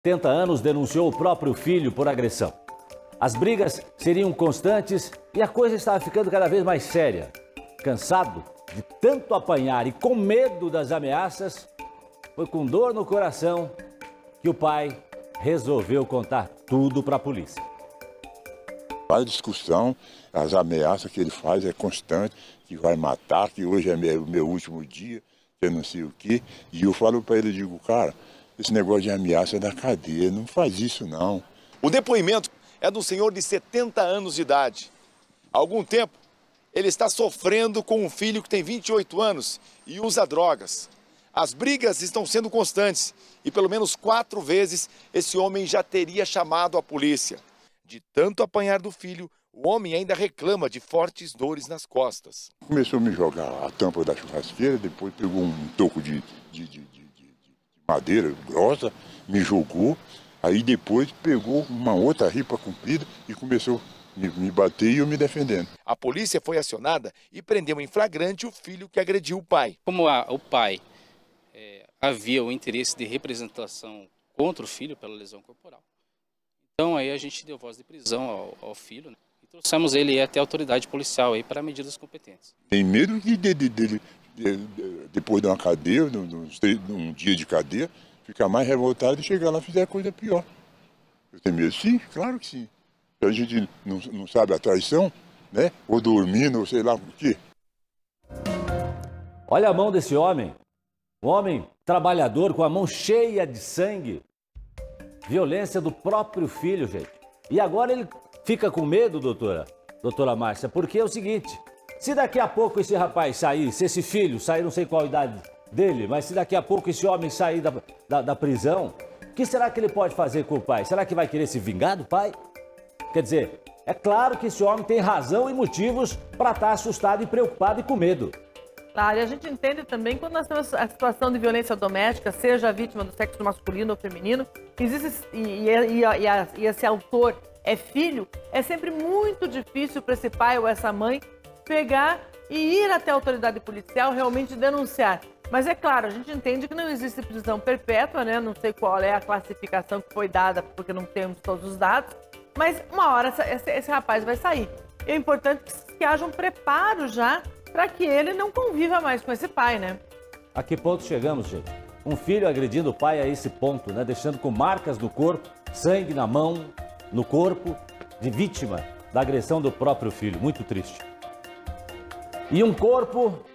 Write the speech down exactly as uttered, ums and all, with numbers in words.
setenta anos, denunciou o próprio filho por agressão. As brigas seriam constantes e a coisa estava ficando cada vez mais séria. Cansado de tanto apanhar e com medo das ameaças, foi com dor no coração que o pai resolveu contar tudo para a polícia. A discussão, as ameaças que ele faz é constante, que vai matar, que hoje é meu, meu último dia, que eu não sei o quê. E eu falo para ele, eu digo, cara, esse negócio de ameaça é da cadeia, não faz isso não. O depoimento é de um senhor de setenta anos de idade. Há algum tempo, ele está sofrendo com um filho que tem vinte e oito anos e usa drogas. As brigas estão sendo constantes e pelo menos quatro vezes esse homem já teria chamado a polícia. De tanto apanhar do filho, o homem ainda reclama de fortes dores nas costas. Começou a me jogar a tampa da churrasqueira, depois pegou um toco de, de, de, de, de madeira grossa, me jogou, aí depois pegou uma outra ripa comprida e começou a me, me bater e eu me defendendo. A polícia foi acionada e prendeu em flagrante o filho que agrediu o pai. Como a, o pai é, havia o interesse de representação contra o filho pela lesão corporal, então aí a gente deu voz de prisão ao, ao filho, né? E trouxemos ele até a autoridade policial aí para medidas competentes. Tem medo de, de, de, de, de, de depois de uma cadeia, de um dia de cadeia, ficar mais revoltado e chegar lá e fizer coisa pior. Eu tenho medo? Sim, claro que sim. Se a gente não, não sabe a traição, né? Ou dormindo, ou sei lá por quê. Olha a mão desse homem. Um homem trabalhador com a mão cheia de sangue. Violência do próprio filho, gente. E agora ele fica com medo, doutora, doutora Márcia, porque é o seguinte, se daqui a pouco esse rapaz sair, se esse filho sair, não sei qual a idade dele, mas se daqui a pouco esse homem sair da, da, da prisão, o que será que ele pode fazer com o pai? Será que vai querer se vingar do pai? Quer dizer, é claro que esse homem tem razão e motivos para estar assustado e preocupado e com medo. Claro, e a gente entende também quando nós temos a situação de violência doméstica, seja a vítima do sexo masculino ou feminino, existe, e, e, e, a, e esse autor é filho, é sempre muito difícil para esse pai ou essa mãe pegar e ir até a autoridade policial realmente denunciar. Mas é claro, a gente entende que não existe prisão perpétua, né? Não sei qual é a classificação que foi dada, porque não temos todos os dados, mas uma hora esse, esse rapaz vai sair. É importante que, que haja um preparo já para que ele não conviva mais com esse pai, né? A que ponto chegamos, gente? Um filho agredindo o pai a esse ponto, né? Deixando com marcas no corpo, sangue na mão, no corpo, de vítima da agressão do próprio filho. Muito triste. E um corpo